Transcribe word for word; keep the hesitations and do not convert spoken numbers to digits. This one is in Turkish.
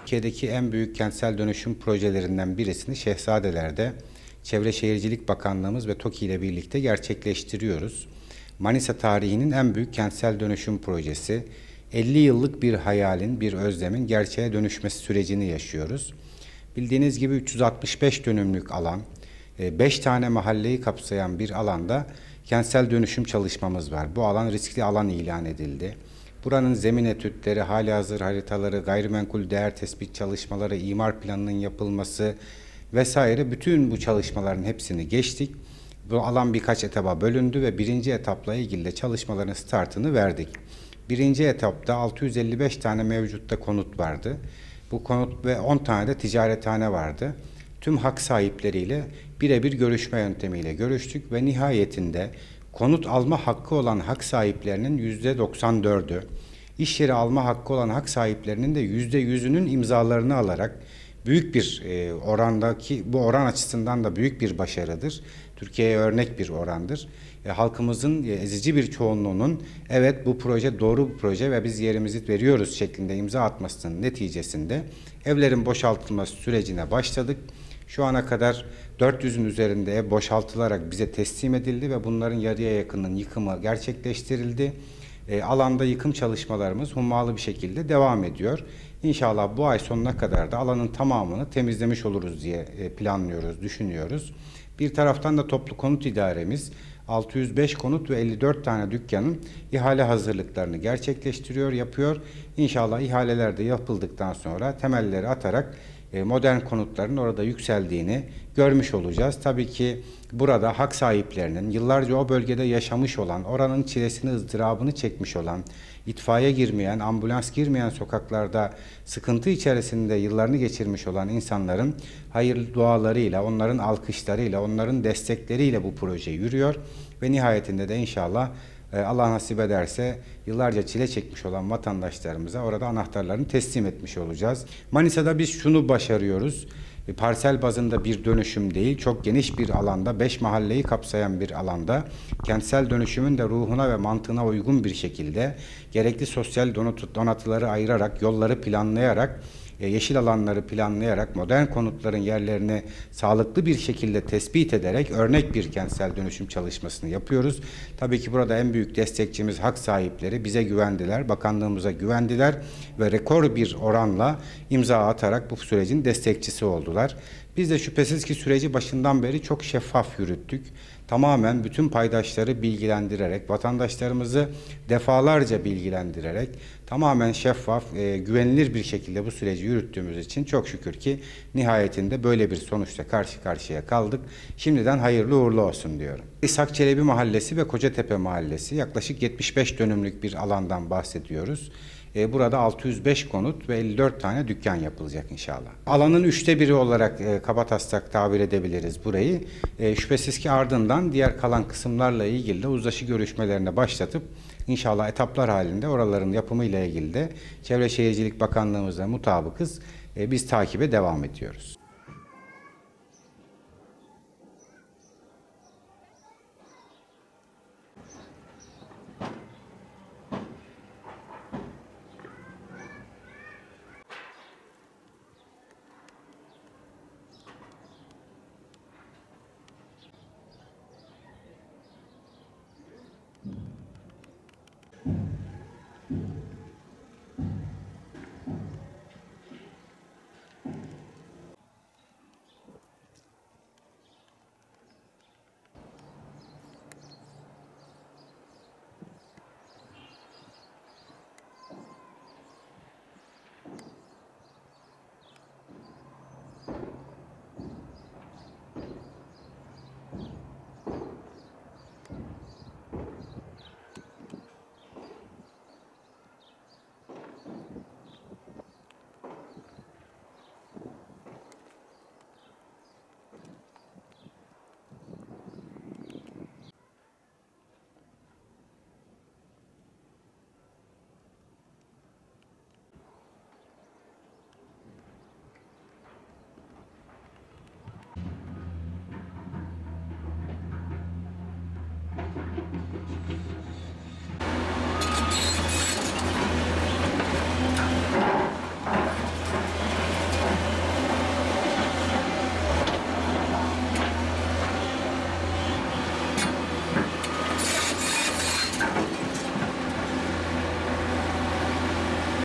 Türkiye'deki en büyük kentsel dönüşüm projelerinden birisini Şehzadeler'de Çevre Şehircilik Bakanlığımız ve TOKİ ile birlikte gerçekleştiriyoruz. Manisa tarihinin en büyük kentsel dönüşüm projesi. elli yıllık bir hayalin, bir özlemin gerçeğe dönüşmesi sürecini yaşıyoruz. Bildiğiniz gibi üç yüz altmış beş dönümlük alan, beş tane mahalleyi kapsayan bir alanda kentsel dönüşüm çalışmamız var. Bu alan riskli alan ilan edildi. Buranın zemin etütleri, halihazır haritaları, gayrimenkul değer tespit çalışmaları, imar planının yapılması vesaire, bütün bu çalışmaların hepsini geçtik. Bu alan birkaç etaba bölündü ve birinci etapla ilgili de çalışmaların startını verdik. Birinci etapta altı yüz elli beş tane mevcutta konut vardı. Bu konut ve on tane de ticarethane vardı. Tüm hak sahipleriyle birebir görüşme yöntemiyle görüştük ve nihayetinde konut alma hakkı olan hak sahiplerinin yüzde doksan dördü, iş yeri alma hakkı olan hak sahiplerinin de yüzde yüzünün imzalarını alarak büyük bir e, orandaki, bu oran açısından da büyük bir başarıdır. Türkiye'ye örnek bir orandır. E, halkımızın e, ezici bir çoğunluğunun evet bu proje doğru bir proje ve biz yerimizi veriyoruz şeklinde imza atmasının neticesinde evlerin boşaltılması sürecine başladık. Şu ana kadar dört yüzün üzerinde ev boşaltılarak bize teslim edildi ve bunların yarıya yakınının yıkımı gerçekleştirildi. E, alanda yıkım çalışmalarımız hummalı bir şekilde devam ediyor. İnşallah bu ay sonuna kadar da alanın tamamını temizlemiş oluruz diye e, planlıyoruz, düşünüyoruz. Bir taraftan da toplu konut idaremiz altı yüz beş konut ve elli dört tane dükkanın ihale hazırlıklarını gerçekleştiriyor, yapıyor. İnşallah ihaleler de yapıldıktan sonra temelleri atarak modern konutların orada yükseldiğini görmüş olacağız. Tabii ki burada hak sahiplerinin yıllarca o bölgede yaşamış olan, oranın çilesini, ızdırabını çekmiş olan, itfaiye girmeyen, ambulans girmeyen sokaklarda sıkıntı içerisinde yıllarını geçirmiş olan insanların hayırlı dualarıyla, onların alkışlarıyla, onların destekleriyle bu proje yürüyor ve nihayetinde de inşallah Allah nasip ederse yıllarca çile çekmiş olan vatandaşlarımıza orada anahtarlarını teslim etmiş olacağız. Manisa'da biz şunu başarıyoruz. Parsel bazında bir dönüşüm değil, çok geniş bir alanda, beş mahalleyi kapsayan bir alanda kentsel dönüşümün de ruhuna ve mantığına uygun bir şekilde gerekli sosyal donatıları ayırarak, yolları planlayarak, yeşil alanları planlayarak, modern konutların yerlerini sağlıklı bir şekilde tespit ederek örnek bir kentsel dönüşüm çalışmasını yapıyoruz. Tabii ki burada en büyük destekçimiz hak sahipleri bize güvendiler, bakanlığımıza güvendiler ve rekor bir oranla imza atarak bu sürecin destekçisi oldular. Biz de şüphesiz ki süreci başından beri çok şeffaf yürüttük. Tamamen bütün paydaşları bilgilendirerek, vatandaşlarımızı defalarca bilgilendirerek tamamen şeffaf, e, güvenilir bir şekilde bu süreci yürüttüğümüz için çok şükür ki nihayetinde böyle bir sonuçla karşı karşıya kaldık. Şimdiden hayırlı uğurlu olsun diyorum. İshak Çelebi Mahallesi ve Kocatepe Mahallesi yaklaşık yetmiş beş dönümlük bir alandan bahsediyoruz. Burada altı yüz beş konut ve elli dört tane dükkan yapılacak inşallah. Alanın üçte biri olarak e, kabataslak tabir edebiliriz burayı. E, şüphesiz ki ardından diğer kalan kısımlarla ilgili de uzlaşı görüşmelerine başlatıp inşallah etaplar halinde oraların yapımıyla ilgili de Çevre Şehircilik Bakanlığımızla mutabıkız. E, biz takibe devam ediyoruz.